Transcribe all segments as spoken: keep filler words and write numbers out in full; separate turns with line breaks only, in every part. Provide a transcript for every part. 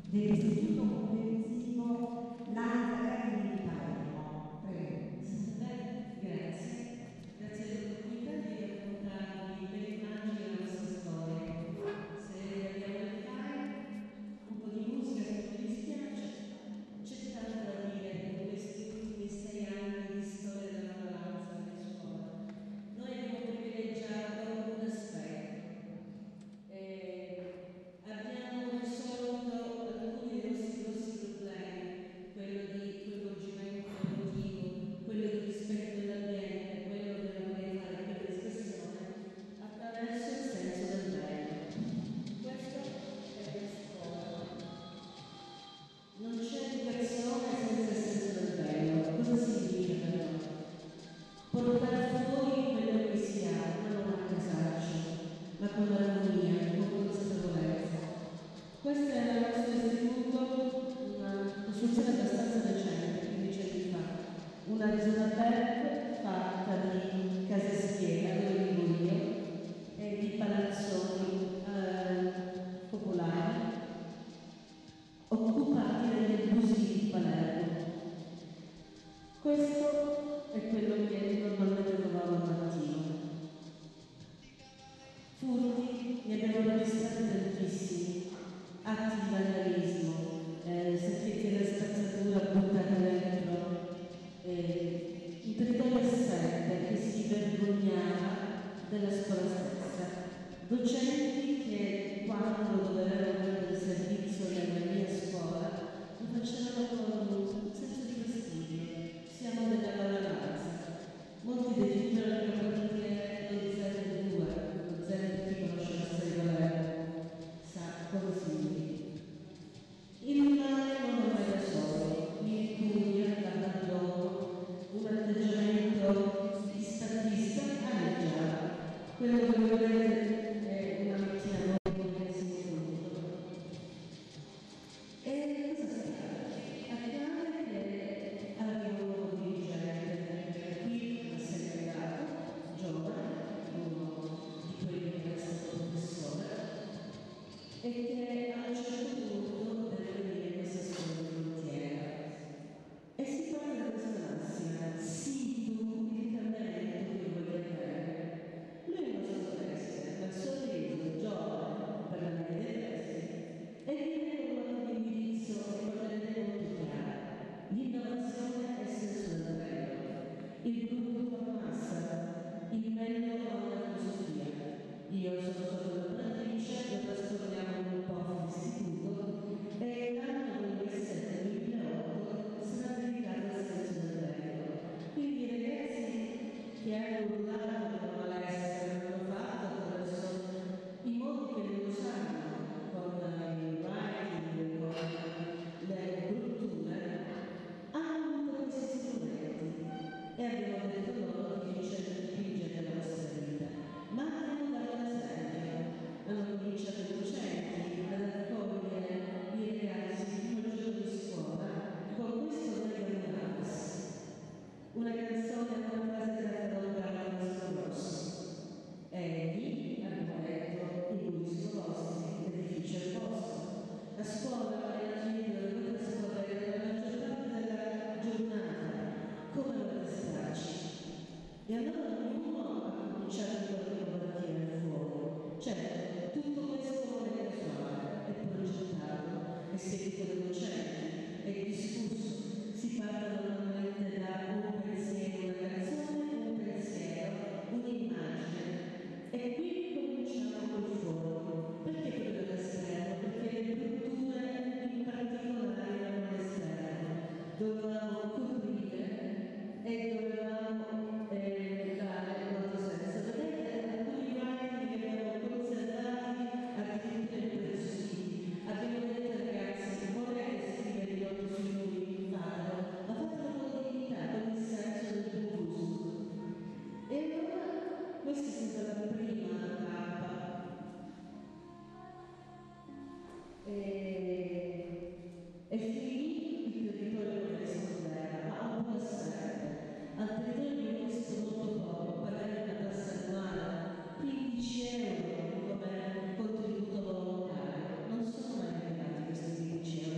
dell'Istituto Comprensivo Lanza Carlini di Palermo. Prego.
Grazie. Grazie all'opportunità di raccontarvi le immagini della nostra storia. Se abbiamo il file, un po' di musica, se non vi dispiace, c'è tanto da dire in questi ultimi sei anni di storia della minoranza nella scuola. Noi abbiamo privilegiato un aspetto. Eh, abbiamo risolto alcuni dei nostri grossi problemi, quello di coinvolgimento emotivo, quello di rispetto dell'ambiente, quello della parità, quello dell'espressione, attraverso il senso del bene. Questo è la scuola. Non c'è educazione senza il senso del bene. Cosa significa per noi? Portare fuori quello che si ha, non a casaccio, ma con l'armonia, con consapevolezza. Questo è il nostro istituto, una costruzione abbastanza recente, quindici anni fa, una zona aperta fatta di case schiera, dove vivo io, e di palazzoni eh, popolari, occupati dagli abusi di Palermo. Questo è quello che normalmente trovavo al mattino. Furti ne abbiamo registrati tantissimi, atti di vandalismo, eh, servizi della spazzatura buttati dentro, eh, un territorio assente che si vergognava della scuola stessa, docenti che quando dovevano rendere servizio nella mia scuola lo facevano con un senso di fastidio. Siamo della minoranza. Molti dei genitori del mio quartiere lo zero due, lo zero di chi conosce la storia di Palermo sa cosa significa. Il male non è mai da solo, l'incuria, l'abbandono, un atteggiamento di statista alleggiato. Quello che vedete è una macchina nuova che si è voluto. E cosa si fa? Accade che avevo un dirigente che qui mi è segregato, giovane, uno di quelli che era stato professore, e che a un certo punto deve venire questa scuola di frontiera. E si parla di questa massima, sì, tu, il cambiamento che vuoi avere. Lui non so teste, ma il sorriso, giovane, per la media dei testi, e viene con un indirizzo e con le idee molto chiare. L'innovazione è il senso del bello, il gruppo fa massa, il meglio ha una filosofia. Io sono stata lavoratrice, lo trasformiamo in un po' d'istituto e l'anno duemilasette duemilaotto sarà dedicato al senso del bello. Quindi i ragazzi che hanno urlato per la palestra l'hanno fatto attraverso i modi che loro sanno, con il writing, con le brutture, hanno avuto questi strumenti e abbiamo detto loro che dipingete la vostra vita. Ma abbiamo dato l'esempio, hanno cominciato i docenti ad accogliere i ragazzi il primo giorno di scuola con questo Regalarsi, una canzone a una frase tratta da un brano di Rosso. E lì abbiamo detto i muri sono vostri, l'edificio è vostro. La scuola è la finita dove potete scorrere la maggior parte della giornata, come volete starci. E allora ognuno ha cominciato a tirare fuori. Certo, tutto questo non è casuale, è progettato, è seguito dai docenti, è discusso, si parla normalmente da un pensiero, una canzone, un pensiero, un'immagine. E qui cominciamo col fuoco. Perché quello dell'esterno? Perché le brutture in particolare erano all'esterno. Dovevamo coprire e dovevamo eh, dare il nostro senso. Vedete, alcuni writing che abbiamo conservati addirittura impreziositi. Abbiamo detto ai ragazzi, vorrei scrivere i nomi sui muri, fatelo, ma fatelo con dignità, con il senso del tuo gusto. E allora questa è stata la prima tappa. E, e finì il territorio della Sardegna, ma un po' assente. Al territorio di questo molto poco, pagare una tassa annuale, quindici euro come contributo volontario. Non sono mai arrivati questi quindici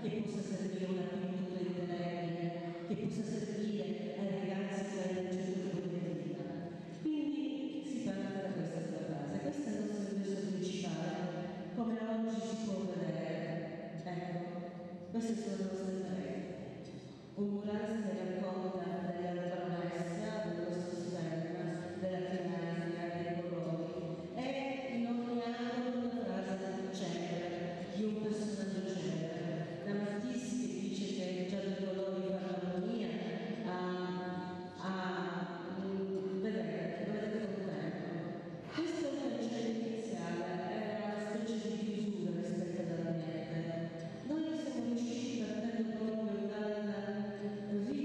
che possa servire una pittura indelebile, che possa servire ai ragazzi che hanno un certo tipo di attività. Quindi si parte da questa sua frase. Questo è il nostro ingresso principale, come oggi si può vedere. Ecco, queste sono le nostre pareti. Un murales che racconta della promessa, del nostro stemma, della finanza, dei colori. E in ogni angolo una frase celebre di un personaggio celebre. Da Matisse che dice che già dei colori fanno armonia, a, a vedete, dovete comprendere. Questo è il cancello iniziale, era una specie di chiusura rispetto all'ambiente. Noi siamo riusciti partendo proprio dal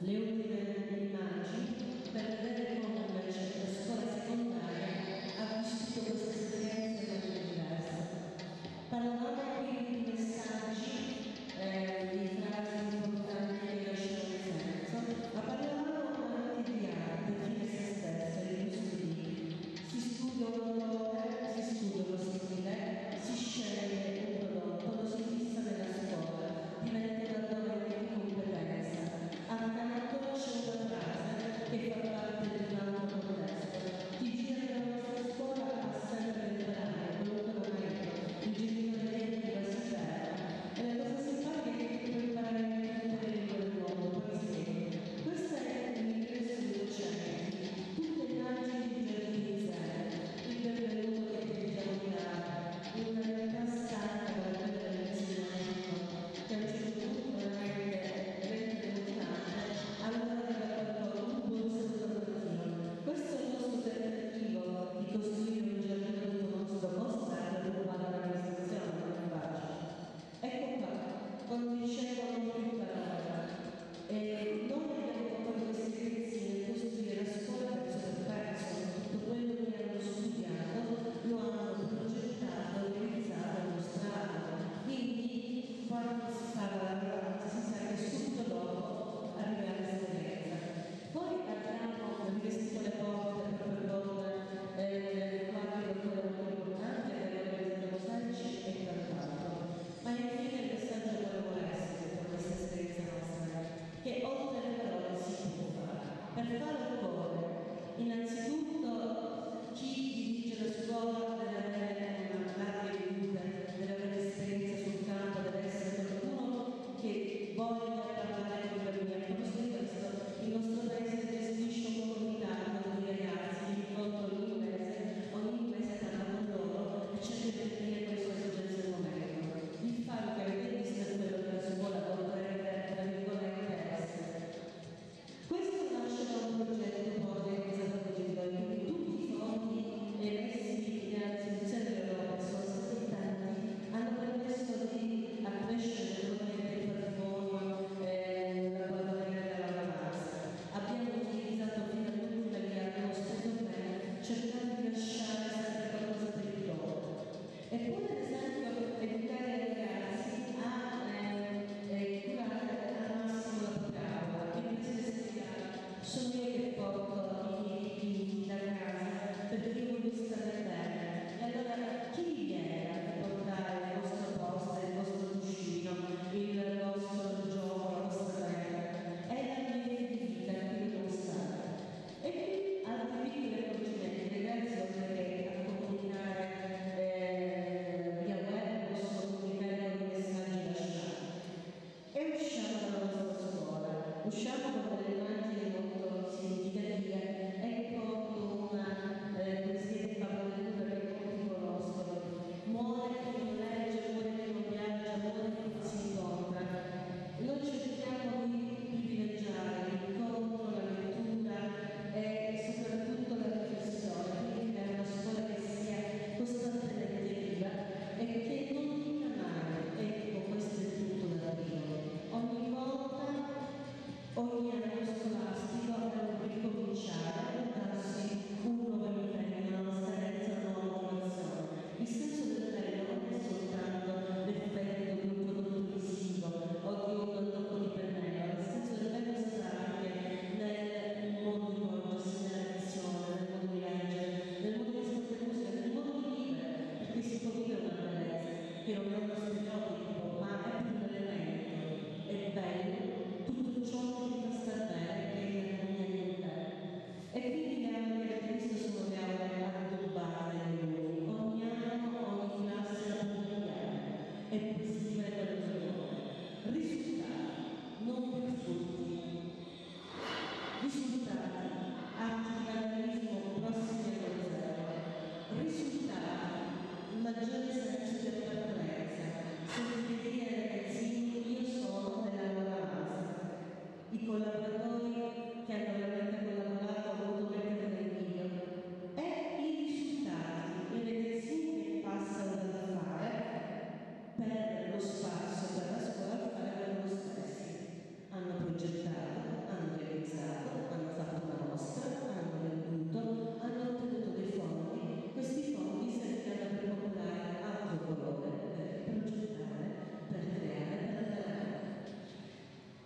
le ultime immagini per vedere come invece la scuola secondaria ha vissuto queste esperienze molto diverse. Parlavamo quindi di messaggi, eh, di frasi importanti che lasciano il senso, ma parlavamo anche di arte fine a se stessa, di questo libro. Si studia un autore, si studia uno stile, si sceglie un prodotto, lo si fissa nella scuola, diventa un argomento di competenza. Accanto c'è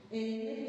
E